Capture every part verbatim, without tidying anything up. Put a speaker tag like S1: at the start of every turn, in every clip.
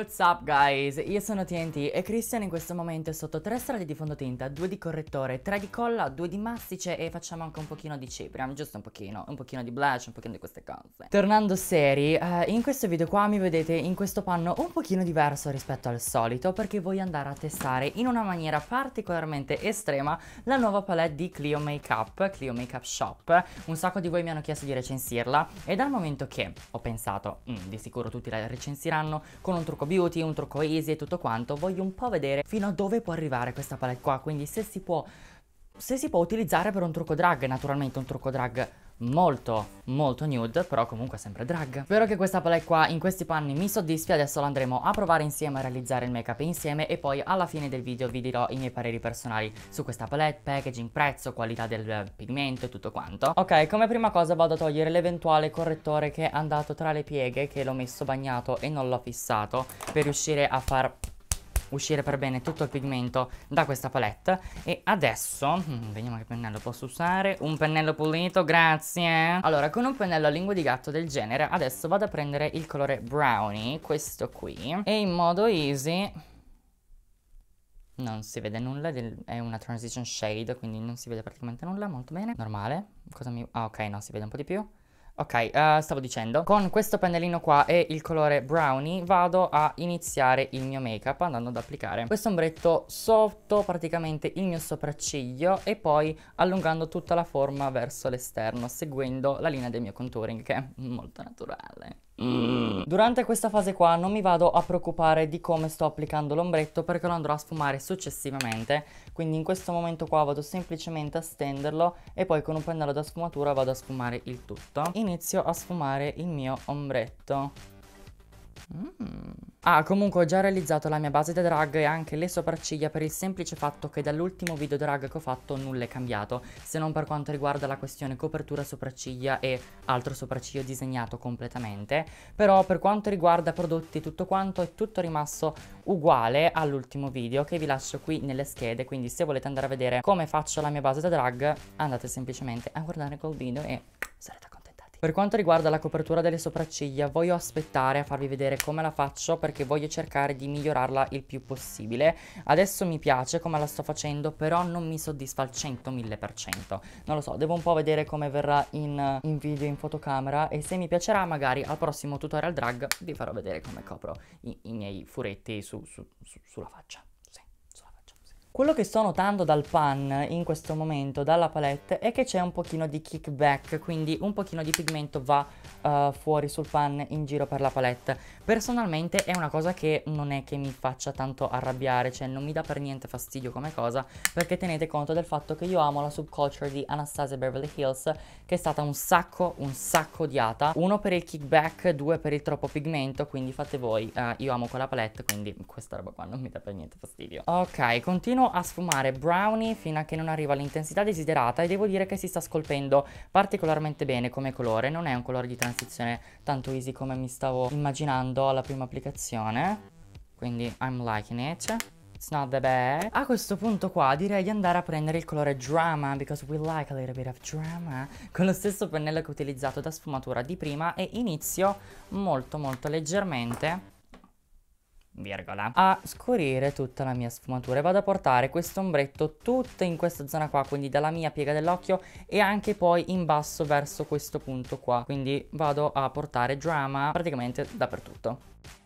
S1: What's up guys, io sono T N T e Christian in questo momento è sotto tre strati di fondotinta, due di correttore, tre di colla, due di mastice e facciamo anche un pochino di cipria, giusto un pochino, un pochino di blush, un pochino di queste cose. Tornando seri, eh, in questo video qua mi vedete in questo panno un pochino diverso rispetto al solito perché voglio andare a testare in una maniera particolarmente estrema la nuova palette di Clio Makeup, Clio Makeup Shop. Un sacco di voi mi hanno chiesto di recensirla e dal momento che ho pensato, mm, di sicuro tutti la recensiranno con un trucco beauty, un trucco easy e tutto quanto, voglio un po' vedere fino a dove può arrivare questa palette qua, quindi se si può se si può utilizzare per un trucco drag, naturalmente un trucco drag molto molto nude, però comunque sempre drag. Spero che questa palette qua in questi panni mi soddisfi. Adesso la andremo a provare insieme, a realizzare il make up insieme e poi alla fine del video vi dirò i miei pareri personali su questa palette, packaging, prezzo, qualità del pigmento e tutto quanto. Ok, come prima cosa vado a togliere l'eventuale correttore che è andato tra le pieghe, che l'ho messo bagnato e non l'ho fissato, per riuscire a far uscire per bene tutto il pigmento da questa palette. E adesso hmm, vediamo che pennello posso usare. Un pennello pulito, grazie. Allora, con un pennello a lingua di gatto del genere adesso vado a prendere il colore brownie, questo qui, e in modo easy non si vede nulla, è una transition shade, quindi non si vede praticamente nulla. Molto bene, normale. Cosa mi... ah, ok, no, si vede un po' di più. Ok, uh, stavo dicendo, con questo pennellino qua e il colore brownie vado a iniziare il mio make up andando ad applicare questo ombretto sotto praticamente il mio sopracciglio e poi allungando tutta la forma verso l'esterno, seguendo la linea del mio contouring, che è molto naturale. Mm. Durante questa fase qua non mi vado a preoccupare di come sto applicando l'ombretto perché lo andrò a sfumare successivamente, quindi in questo momento qua vado semplicemente a stenderlo e poi con un pennello da sfumatura vado a sfumare il tutto. Inizio a sfumare il mio ombretto. Mm. Ah, comunque ho già realizzato la mia base da drag e anche le sopracciglia per il semplice fatto che dall'ultimo video drag che ho fatto nulla è cambiato, se non per quanto riguarda la questione copertura sopracciglia e altro sopracciglio disegnato completamente. Però per quanto riguarda prodotti e tutto quanto è tutto rimasto uguale all'ultimo video che vi lascio qui nelle schede, quindi se volete andare a vedere come faccio la mia base da drag andate semplicemente a guardare quel video e sarete contenti. Per quanto riguarda la copertura delle sopracciglia voglio aspettare a farvi vedere come la faccio perché voglio cercare di migliorarla il più possibile. Adesso mi piace come la sto facendo, però non mi soddisfa al cento mille per cento. Non lo so, devo un po' vedere come verrà in, in video, in fotocamera, e se mi piacerà magari al prossimo tutorial drag vi farò vedere come copro i, i miei furetti su, su, su, sulla faccia. Quello che sto notando dal pan in questo momento, dalla palette, è che c'è un pochino di kickback, quindi un pochino di pigmento va uh, fuori sul pan in giro per la palette. Personalmente è una cosa che non è che mi faccia tanto arrabbiare, cioè non mi dà per niente fastidio come cosa, perché tenete conto del fatto che io amo la subculture di Anastasia Beverly Hills, che è stata un sacco, un sacco odiata. Uno per il kickback, due per il troppo pigmento, quindi fate voi. Uh, io amo quella palette, quindi questa roba qua non mi dà per niente fastidio. Ok, continuo a sfumare brownie fino a che non arriva all'intensità desiderata e devo dire che si sta scolpendo particolarmente bene come colore. Non è un colore di transizione tanto easy come mi stavo immaginando alla prima applicazione, quindi I'm liking it. It's not that bad. A questo punto qua direi di andare a prendere il colore Drama, because we like a little bit of drama, con lo stesso pennello che ho utilizzato da sfumatura di prima, e inizio molto molto leggermente virgola a scurire tutta la mia sfumatura e vado a portare questo ombretto tutto in questa zona qua, quindi dalla mia piega dell'occhio e anche poi in basso verso questo punto qua, quindi vado a portare Drama praticamente dappertutto.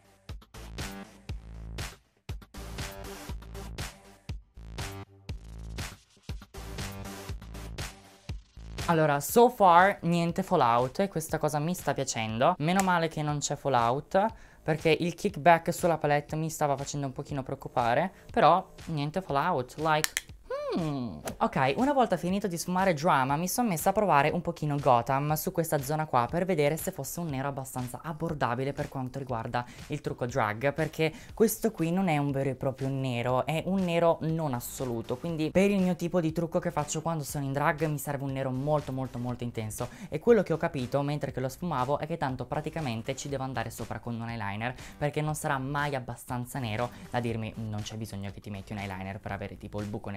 S1: Allora, so far niente fallout e questa cosa mi sta piacendo. Meno male che non c'è fallout, perché il kickback sulla palette mi stava facendo un pochino preoccupare. Però niente fallout, like... Hmm. Ok, una volta finito di sfumare Drama mi sono messa a provare un pochino Gotham su questa zona qua per vedere se fosse un nero abbastanza abbordabile per quanto riguarda il trucco drag, perché questo qui non è un vero e proprio nero, è un nero non assoluto, quindi per il mio tipo di trucco che faccio quando sono in drag mi serve un nero molto molto molto intenso, e quello che ho capito mentre che lo sfumavo è che tanto praticamente ci devo andare sopra con un eyeliner, perché non sarà mai abbastanza nero da dirmi non c'è bisogno che ti metti un eyeliner per avere tipo il buco nero sull'occhio.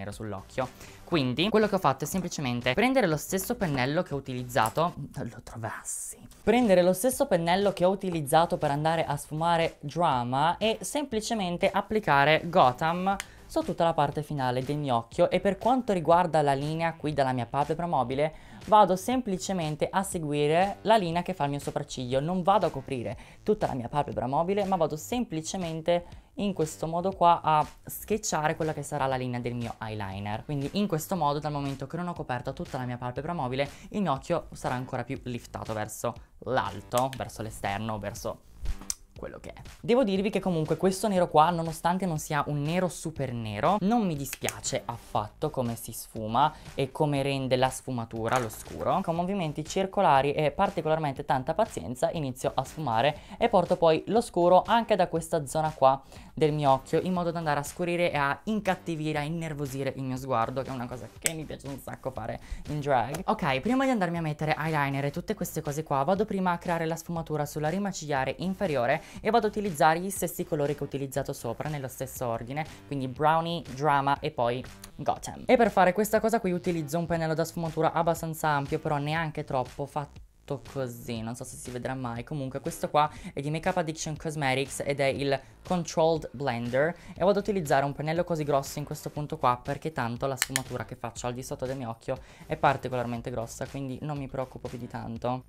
S1: occhio. Quindi quello che ho fatto è semplicemente prendere lo stesso pennello che ho utilizzato, lo trovassi, prendere lo stesso pennello che ho utilizzato per andare a sfumare Drama e semplicemente applicare Gotham su tutta la parte finale del mio occhio. E per quanto riguarda la linea qui della mia palpebra mobile, vado semplicemente a seguire la linea che fa il mio sopracciglio. Non vado a coprire tutta la mia palpebra mobile, ma vado semplicemente in questo modo qua a sketchare quella che sarà la linea del mio eyeliner. Quindi in questo modo, dal momento che non ho coperto tutta la mia palpebra mobile, il mio occhio sarà ancora più liftato verso l'alto, verso l'esterno, verso quello che è. Devo dirvi che comunque questo nero qua, nonostante non sia un nero super nero, non mi dispiace affatto come si sfuma e come rende la sfumatura, lo scuro. Con movimenti circolari e particolarmente tanta pazienza inizio a sfumare e porto poi lo scuro anche da questa zona qua del mio occhio, in modo da andare a scurire e a incattivire, a innervosire il mio sguardo, che è una cosa che mi piace un sacco fare in drag. Ok, prima di andarmi a mettere eyeliner e tutte queste cose qua, vado prima a creare la sfumatura sulla rima cigliare inferiore e vado a utilizzare gli stessi colori che ho utilizzato sopra, nello stesso ordine, quindi Brownie, Drama e poi Gotham. E per fare questa cosa qui utilizzo un pennello da sfumatura abbastanza ampio, però neanche troppo, fatto così, non so se si vedrà mai. Comunque questo qua è di Makeup Addiction Cosmetics ed è il Controlled Blender e vado ad utilizzare un pennello così grosso in questo punto qua, perché tanto la sfumatura che faccio al di sotto del mio occhio è particolarmente grossa, quindi non mi preoccupo più di tanto.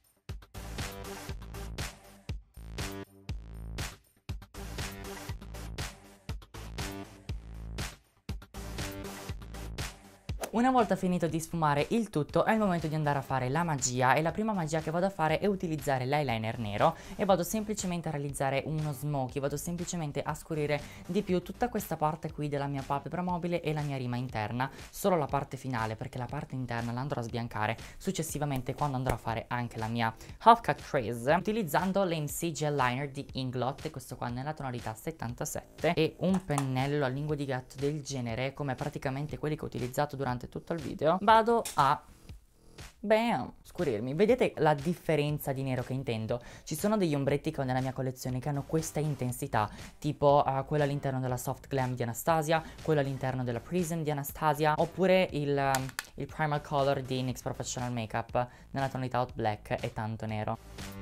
S1: Una volta finito di sfumare il tutto è il momento di andare a fare la magia, e la prima magia che vado a fare è utilizzare l'eyeliner nero e vado semplicemente a realizzare uno smoky, vado semplicemente a scurire di più tutta questa parte qui della mia palpebra mobile e la mia rima interna, solo la parte finale, perché la parte interna la andrò a sbiancare successivamente quando andrò a fare anche la mia half cut crease, utilizzando l'M C Gel Liner di Inglot, questo qua nella tonalità settantasette, e un pennello a lingua di gatto del genere, come praticamente quelli che ho utilizzato durante tutto il video, vado a bam, scurirmi. Vedete la differenza di nero che intendo? Ci sono degli ombretti che ho nella mia collezione che hanno questa intensità, tipo uh, quello all'interno della Soft Glam di Anastasia, quello all'interno della Prism di Anastasia, oppure il, um, il Primal Color di N Y X Professional Makeup nella tonalità Hot Black, è tanto nero.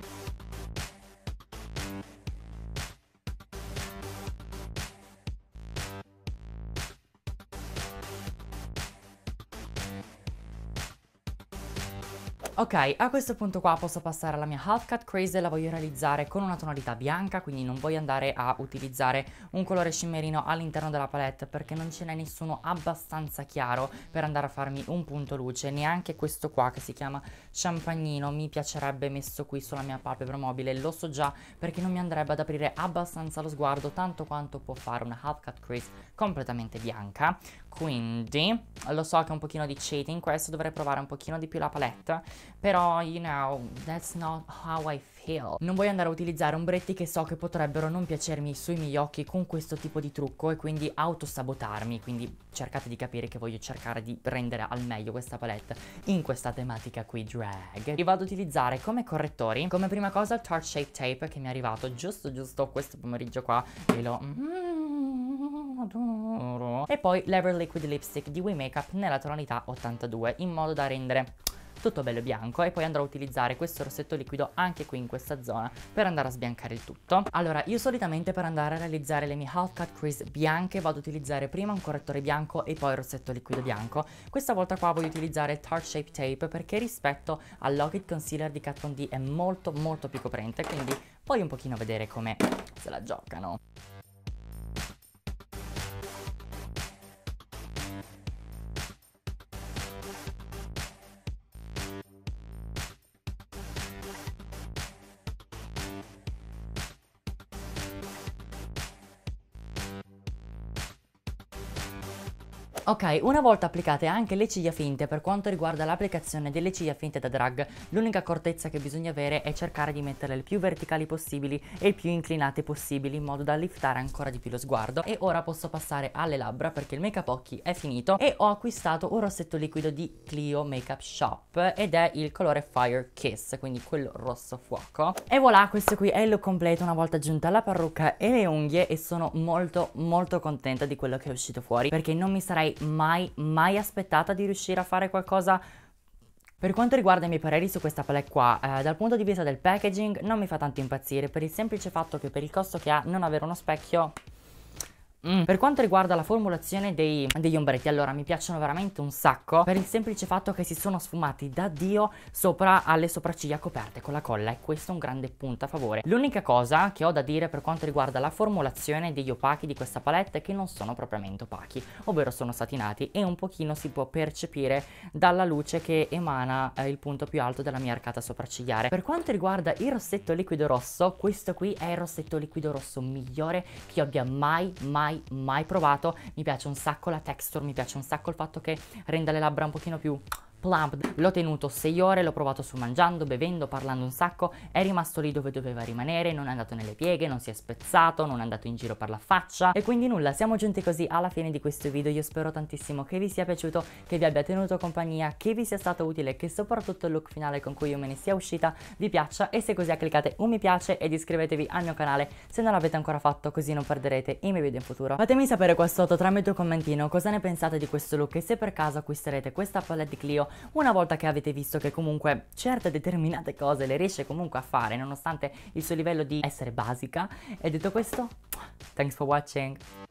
S1: Ok, a questo punto qua posso passare alla mia half cut crease e la voglio realizzare con una tonalità bianca, quindi non voglio andare a utilizzare un colore scimmerino all'interno della palette perché non ce n'è nessuno abbastanza chiaro per andare a farmi un punto luce, neanche questo qua che si chiama champagnino mi piacerebbe messo qui sulla mia palpebra mobile, lo so già, perché non mi andrebbe ad aprire abbastanza lo sguardo tanto quanto può fare una half cut crease completamente bianca. Quindi lo so che è un pochino di cheating questo, dovrei provare un pochino di più la palette, però you know, that's not how I feel. Non voglio andare a utilizzare ombretti che so che potrebbero non piacermi sui miei occhi con questo tipo di trucco e quindi autosabotarmi, quindi cercate di capire che voglio cercare di rendere al meglio questa palette in questa tematica qui drag. Io vado ad utilizzare come correttori, come prima cosa il Tarte Shape Tape che mi è arrivato giusto giusto questo pomeriggio qua e lo adoro. E poi l'Ever Liquid Lipstick di We Makeup nella tonalità ottantadue, in modo da rendere tutto bello bianco, e poi andrò a utilizzare questo rossetto liquido anche qui in questa zona per andare a sbiancare il tutto. Allora, io solitamente per andare a realizzare le mie half cut crease bianche vado ad utilizzare prima un correttore bianco e poi il rossetto liquido bianco. Questa volta qua voglio utilizzare il Tarte Shape Tape perché rispetto al Lock-It Concealer di Kat Von D è molto molto più coprente, quindi voglio un pochino vedere come se la giocano. Ok, una volta applicate anche le ciglia finte, per quanto riguarda l'applicazione delle ciglia finte da drag, l'unica accortezza che bisogna avere è cercare di metterle il più verticali possibili e il più inclinate possibili, in modo da liftare ancora di più lo sguardo. E ora posso passare alle labbra perché il make up occhi è finito e ho acquistato un rossetto liquido di Clio Makeup Shop ed è il colore Fire Kiss, quindi quello rosso fuoco. E voilà, questo qui è il look completo una volta aggiunta la parrucca e le unghie, e sono molto molto contenta di quello che è uscito fuori perché non mi sarei mai, mai aspettata di riuscire a fare qualcosa. Per quanto riguarda i miei pareri su questa palette qua, eh, dal punto di vista del packaging non mi fa tanto impazzire, per il semplice fatto che per il costo che ha non avere uno specchio. Mm. Per quanto riguarda la formulazione dei, degli ombretti, allora mi piacciono veramente un sacco per il semplice fatto che si sono sfumati da Dio sopra alle sopracciglia coperte con la colla, e questo è un grande punto a favore. L'unica cosa che ho da dire per quanto riguarda la formulazione degli opachi di questa palette è che non sono propriamente opachi, ovvero sono satinati, e un pochino si può percepire dalla luce che emana eh, il punto più alto della mia arcata sopraccigliare. Per quanto riguarda il rossetto liquido rosso, questo qui è il rossetto liquido rosso migliore che io abbia mai mai mai provato. Mi piace un sacco la texture, mi piace un sacco il fatto che renda le labbra un pochino più plump. L'ho tenuto sei ore, l'ho provato su mangiando, bevendo, parlando un sacco, è rimasto lì dove doveva rimanere, non è andato nelle pieghe, non si è spezzato, non è andato in giro per la faccia, e quindi nulla, siamo giunti così alla fine di questo video. Io spero tantissimo che vi sia piaciuto, che vi abbia tenuto compagnia, che vi sia stato utile, che soprattutto il look finale con cui io me ne sia uscita vi piaccia, e se così cliccate un mi piace ed iscrivetevi al mio canale se non l'avete ancora fatto, così non perderete i miei video in futuro. Fatemi sapere qua sotto tramite un commentino cosa ne pensate di questo look e se per caso acquisterete questa palette di Clio una volta che avete visto che comunque certe determinate cose le riesce comunque a fare nonostante il suo livello di essere basica. E detto questo, thanks for watching.